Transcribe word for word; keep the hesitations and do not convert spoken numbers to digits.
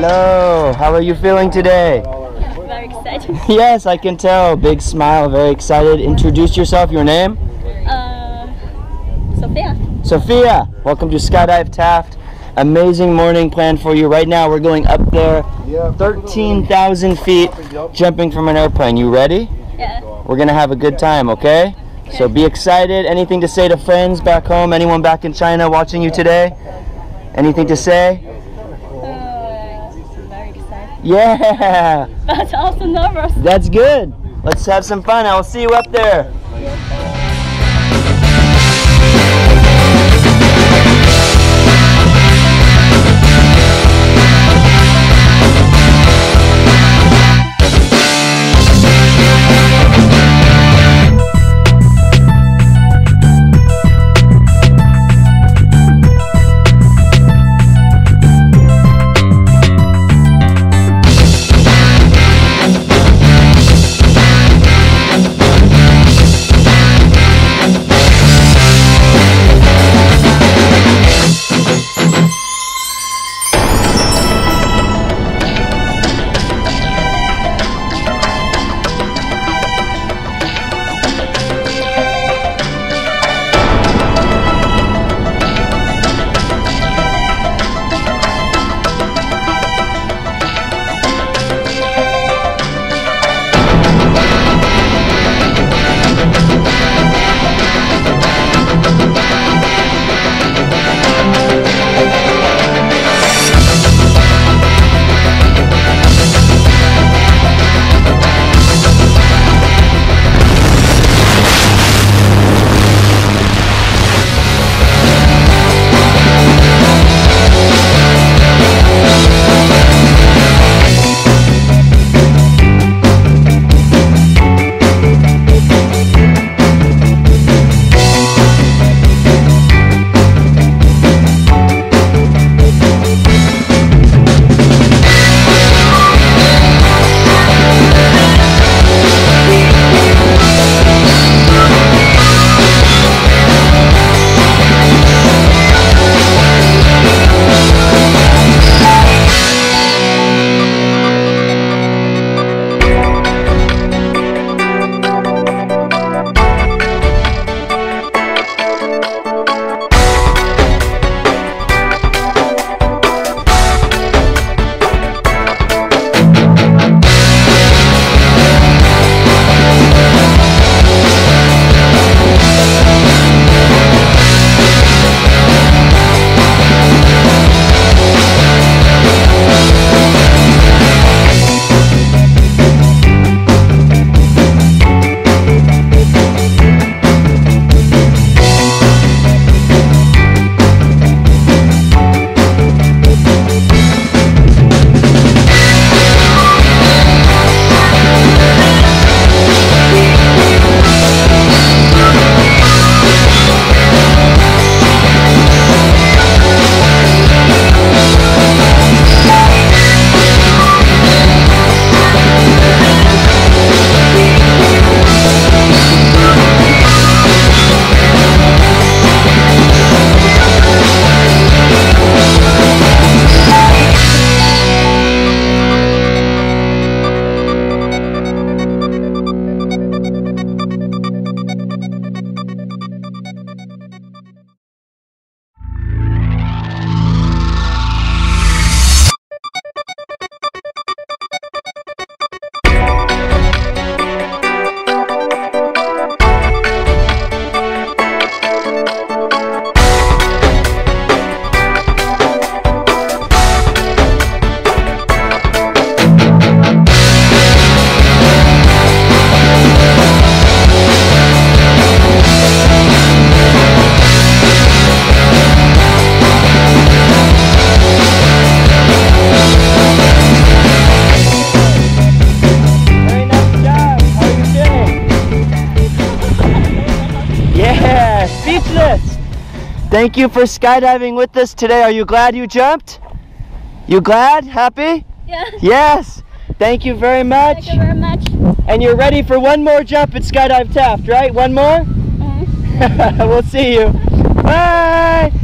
Hello. How are you feeling today? Very excited. Yes, I can tell. Big smile, very excited. Introduce yourself, your name? Uh, Sophia. Sophia. Welcome to Skydive Taft. Amazing morning planned for you right now. We're going up there, thirteen thousand feet, jumping from an airplane. You ready? Yeah. We're going to have a good time, okay? Okay? So be excited. Anything to say to friends back home? Anyone back in China watching you today? Anything to say? Uh, very excited. Yeah. But also nervous. That's good. Let's have some fun. I will see you up there. Thank you for skydiving with us today. Are you glad you jumped? You glad? Happy? Yes. Yes. Thank you very much. Thank you very much. And you're ready for one more jump at Skydive Taft, right? One more? Mm-hmm. We'll see you. Bye.